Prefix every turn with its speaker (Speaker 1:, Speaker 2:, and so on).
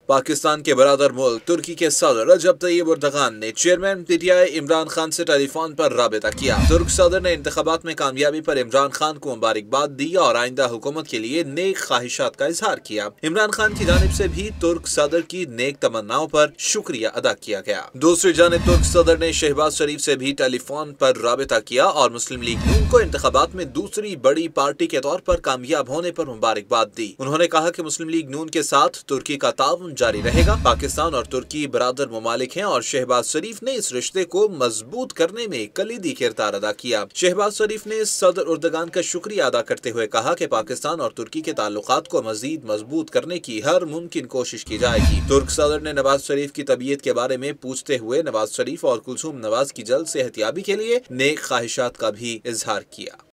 Speaker 1: पाकिस्तान के बरादर मुल्क तुर्की के सदर रजब तैयब एर्दोगान ने चेयरमैन PTI इमरान खान से टेलीफोन पर राबिता किया। तुर्क सदर ने इंतखाबात में कामयाबी पर इमरान खान को मुबारकबाद दी और आइंदा हुकूमत के लिए नेक ख्वाहिशात का इजहार किया। इमरान खान की जानिब से भी तुर्क सदर की नेक तमन्नाओं पर शुक्रिया अदा किया गया। दूसरी जानिब तुर्क सदर ने शहबाज शरीफ से भी टेलीफोन पर राबिता किया और मुस्लिम लीग नून को इंतखाबात में दूसरी बड़ी पार्टी के तौर पर कामयाब होने पर मुबारकबाद दी। उन्होंने कहा कि मुस्लिम लीग नून के साथ तुर्की का ताउन जारी रहेगा। पाकिस्तान और तुर्की बरादर ममालिक हैं और शहबाज शरीफ ने इस रिश्ते को मजबूत करने में कलीदी किरदार अदा किया। शहबाज शरीफ ने सदर एर्दोगान का शुक्रिया अदा करते हुए कहा कि पाकिस्तान और तुर्की के ताल्लुकात को मजीद मजबूत करने की हर मुमकिन कोशिश की जाएगी। तुर्क सदर ने नवाज शरीफ की तबीयत के बारे में पूछते हुए नवाज शरीफ और कुलसूम नवाज की जल्द सेहतयाबी के लिए नेक ख्वाहिशात का भी इजहार किया।